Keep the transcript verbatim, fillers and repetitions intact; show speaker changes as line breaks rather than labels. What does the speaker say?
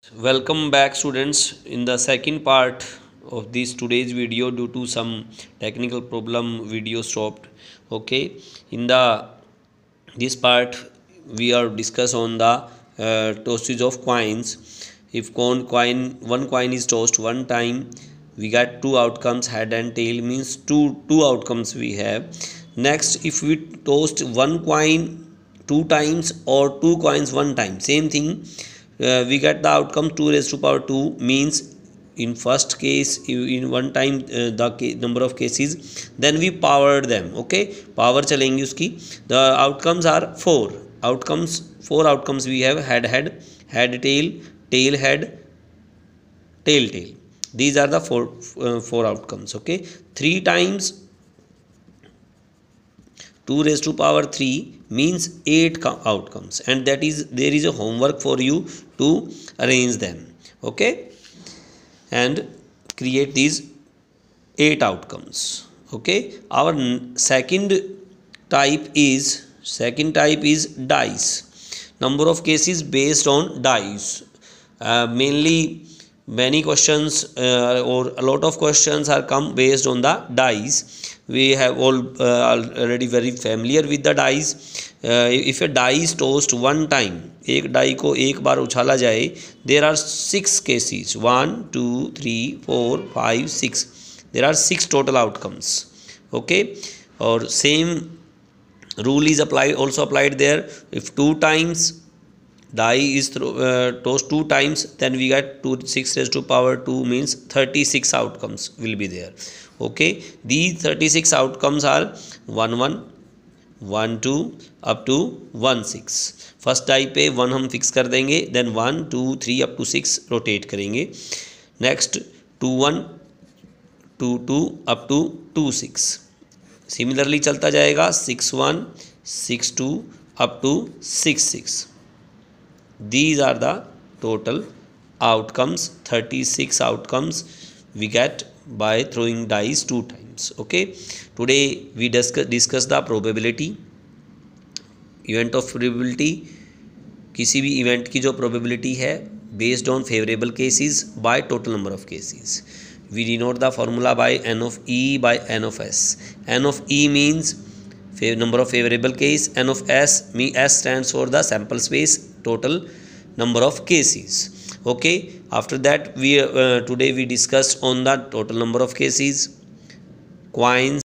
Welcome back, students. In the second part of this today's video, due to some technical problem, video stopped. Okay, in the this part we are discuss on the uh, tossage of coins. If coin coin one coin is tossed one time, we get two outcomes, head and tail, means two two outcomes we have. Next, if we tossed one coin two times or two coins one time, same thing, uh, we get the outcome two raised to power two, means in first case in one time uh, the number of cases, then we powered them. Okay, power चलेंगी उसकी. The outcomes are four outcomes. Four outcomes we have: head head, head tail, tail head, tail tail. These are the four uh, four outcomes. Okay, three times two raised to power three means eight outcomes, and that is there is a homework for you to arrange them. Okay, and create these eight outcomes. Okay, our second type is second type is dice. Number of cases based on dice. Uh, mainly many questions uh, or a lot of questions are come based on the dice. We have all uh, already very familiar with the dice. uh, if a die is tossed one time, एक die को एक बार उछाला जाए, there are six cases, one two three four five six, there are six total outcomes. Okay, or same rule is applied also applied there. If two times die is throw, uh, tossed two times, then we get two six raised to power two, means thirty-six outcomes will be there. Okay, these thirty-six outcomes are one one, one two up to one six. First die पे one हम fix कर देंगे, then one two three up to six rotate करेंगे. Next two one, two two up to two six. Similarly चलता जाएगा six one, six two up to six six. These are the total outcomes, thirty-six outcomes we get by throwing dice two times. Okay, today we discuss discuss the probability, event of probability. किसी भी event की जो probability है based on favorable cases by total number of cases. We denote the formula by n of e by n of s. N of e means number of favorable case, n of s me s stands for the sample space, total number of cases. Okay, after that we uh, today we discussed on the total number of cases, coins,